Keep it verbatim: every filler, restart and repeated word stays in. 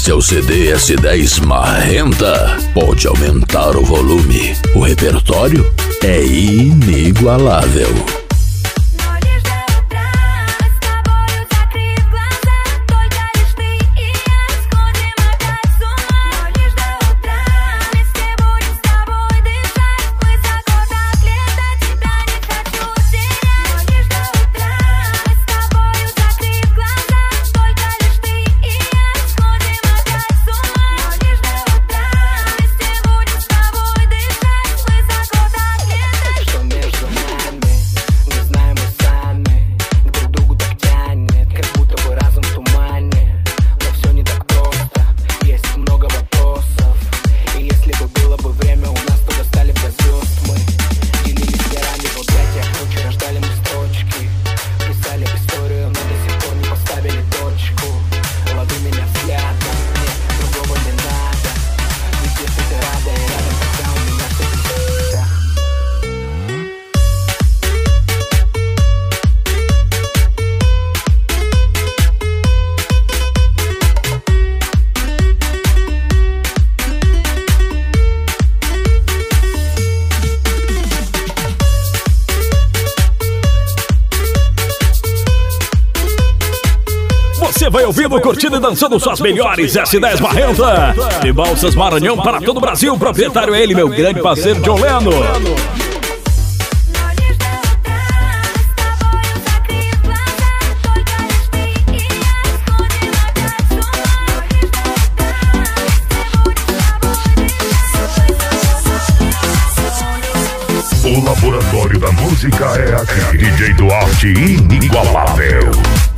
Este é o C D S dez Marrenta. Pode aumentar o volume. O repertório é inigualável. Você vai ouvindo, curtindo e dançando suas melhores S dez Marrenta. De Balsas Maranhão para todo o Brasil. O proprietário é ele, meu grande parceiro John Leno. O laboratório da música é aqui. D J Duarte inigualável.